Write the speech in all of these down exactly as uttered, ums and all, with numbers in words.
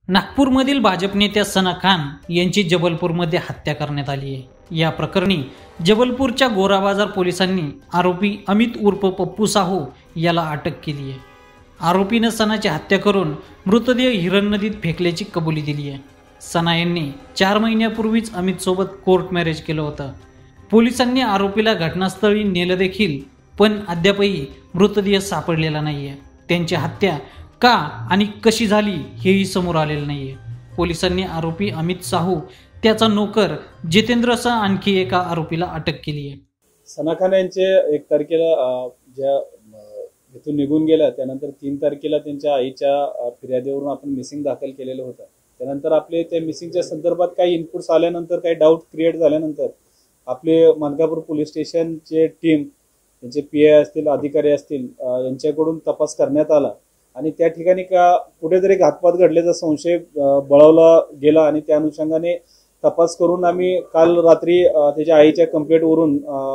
नागपूरमधील भाजप नेत्या सना खान यांची जबलपूरमध्ये हत्या करण्यात आली आहे। या प्रकरणी जबलपूरच्या गोरा बाजार पोलिसांनी आरोपी अमित उर्फ पप्पू साहू याला अटक केली आहे। आरोपीने सनाची हत्या करून मृतदेह हिरण नदीत फेकल्याची कबुली दिली आहे। सना यांनी चार महिन्यापूर्वीच अमित सोबत कोर्ट मॅरेज केलं होतं। पोलिसांनी आरोपीला घटनास्थळी नेलं देखील, पण अद्यापही मृतदेह सापडलेला नाहीये। त्यांची हत्या का आणि कशी झाली हेही समोर आलेलं नाहीये। पोलिसांनी आरोपी अमित साहू, त्याचा नोकर जितेंद्रसह आणखी एका आरोपीला अटक केली आहे। सना खान यांचे एक तारखेला ज्या इथून निघून गेल्या त्यानंतर तीन तारखेला त्यांच्या आईच्या फिर्यादीवरून आपण मिसिंग दाखल केलेलं होतं। त्यानंतर आपले त्या मिसिंगच्या संदर्भात काही इनपुट्स आल्यानंतर काही डाऊट क्रिएट झाल्यानंतर आपले मानकापूर पोलीस स्टेशनचे टीम, त्यांचे पी आय असतील, अधिकारी असतील, यांच्याकडून तपास करण्यात आला आणि त्या ठिकाणी का कुठेतरी घातपात घडल्याचा संशय बळवला गेला आणि त्या अनुषंगाने तपास करून आम्ही काल रात्री त्याच्या आईच्या कंप्लेंटवरून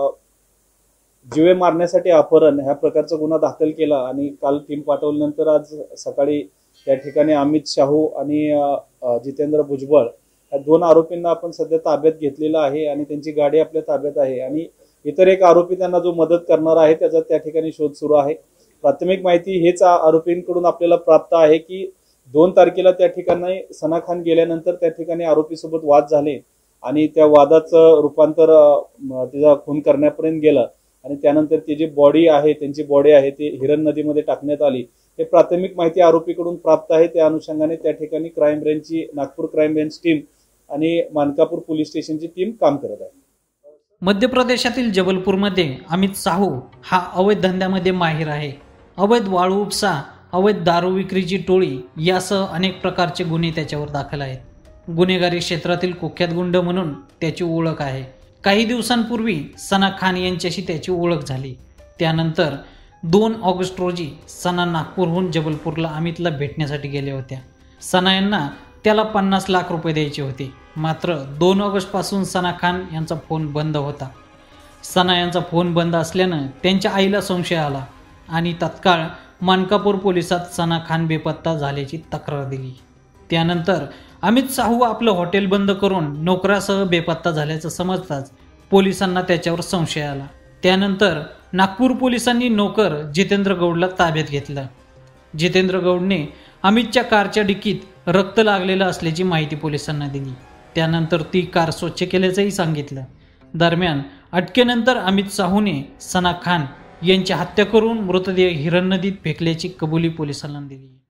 जीवे मारण्यासाठी अपहरण ह्या प्रकारचा गुन्हा दाखल केला आणि काल टीम पाठवल्यानंतर आज सकाळी त्या ठिकाणी अमित साहू आणि जितेंद्र भुजबळ या दोन आरोपींना आपण सध्या ताब्यात घेतलेला आहे आणि त्यांची गाडी आपल्या ताब्यात आहे आणि इतर एक आरोपी त्यांना जो मदत करणार आहे त्याचा त्या ठिकाणी शोध सुरू आहे। प्राथमिक माहिती हेच आरोपींकडून आपल्याला प्राप्त आहे की दोन तारखेला त्या ठिकाणी सना खान गेल्यानंतर त्या ठिकाणी आरोपीसोबत वाद झाले आणि त्या वादाचं रूपांतर तिचा खून करण्यापर्यंत गेलं आणि त्यानंतर ती जी बॉडी आहे, त्यांची बॉडी आहे ती हिरण नदीमध्ये टाकण्यात आली। हे प्राथमिक माहिती आरोपीकडून प्राप्त आहे। त्या अनुषंगाने त्या ठिकाणी क्राईम ब्रँचची, नागपूर क्राईम ब्रँच टीम आणि मानकापूर पोलीस स्टेशनची टीम काम करत आहे। मध्य प्रदेशातील जबलपूरमध्ये अमित साहू हा अवैध धंद्यामध्ये माहिर आहे। अवैध वाळू उपसा, अवैध दारू विक्रीची टोळी यासह अनेक प्रकारचे गुन्हे त्याच्यावर दाखल आहेत। गुन्हेगारी क्षेत्रातील कुख्यात गुंड म्हणून त्याची ओळख आहे। काही दिवसांपूर्वी सना खान यांच्याशी त्याची ओळख झाली। त्यानंतर दोन ऑगस्ट रोजी सना नागपूरहून जबलपूरला अमितला भेटण्यासाठी गेल्या होत्या। सना यांना त्याला पन्नास लाख रुपये द्यायचे होते, मात्र दोन ऑगस्ट पासून सना खान यांचा फोन बंद होता। सना यांचा फोन बंद असल्यानं त्यांच्या आईला संशय आला आणि तत्काळ मानकापूर पोलिसात सना खान बेपत्ता झाल्याची तक्रार दिली। त्यानंतर अमित साहू आपलं हॉटेल बंद करून नोकरासह बेपत्ता झाल्याचं समजताच पोलिसांना त्याच्यावर संशय आला। त्यानंतर नागपूर पोलिसांनी नोकर जितेंद्र गौडला ताब्यात घेतलं। जितेंद्र गौडने अमितच्या कारच्या डिकीत रक्त लागलेलं असल्याची माहिती पोलिसांना दिली। त्यानंतर ती कार स्वच्छ केल्याचंही सांगितलं। दरम्यान अटकेनंतर अमित साहूने सना खान यांची हत्या करून मृतदेह हिरण नदीत फेकल्याची कबुली पोलिसांना दिली।